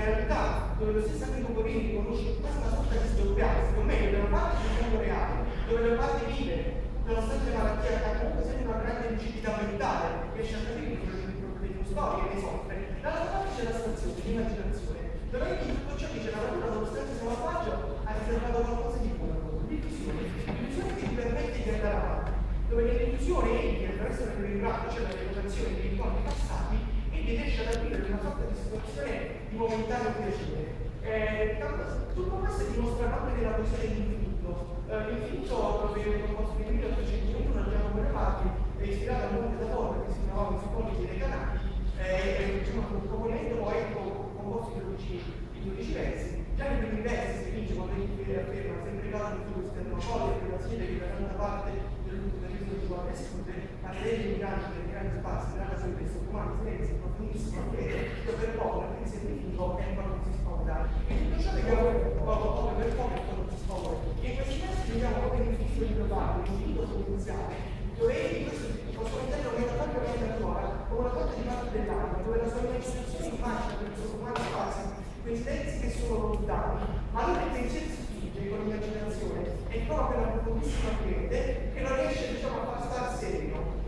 realtà dove lo stesso amico Porini riconosce quasi una sorta di sdoppiarsi, o meglio, da una parte del mondo reale, dove da una parte vive, nonostante le malattie, ha comunque sempre una grande lucidità mentale, riesce a capire le storie che ne soffre, dall'altra parte c'è la stazione, l'immaginazione, dove in tutto ciò dice la natura, nonostante sia malvagio, ha riservato qualcosa di buono, l'illusione che ti permette di andare avanti, dove nell'illusione egli, attraverso la ringrazione, cioè la rievocazione dei ricordi passati, egli riesce ad aprire una sorta di situazione di momentaneo piacere. Tutto questo dimostra proprio della poesia dell'infinito. L'infinito, dove il composto di 1801 abbiamo quelle parti, è ispirato al Monte d'Avorio, che si trovava sui colli dei Canali, diciamo, un proponimento poetico composto di 12 versi. Già nei primi versi si dice, quando egli afferma, sempre caso di tutto esterno folle, che la sede che da tanta parte dell'ultimo di guardia esclude, ma che degli migranti dei grandi spazi, nella sua questo umano, silenzio, profondissimo, fede, per poco, perché il significato è quando si sponda. E tutto ciò che proprio per poco è quando si sponda. E in questi versi vediamo proprio l'infinito di globale, l'infinito potenziale, dove egli, questo posso metterlo metaforicamente ancora, come una sorta di parte dell'anima, dove la sua immaginazione immagina per il suo umano spazio questi sensi che sono lontani, ma allora il pensiero si spinge con l'immaginazione e trova quella profondissima quiete che non riesce, diciamo, a far star sereno.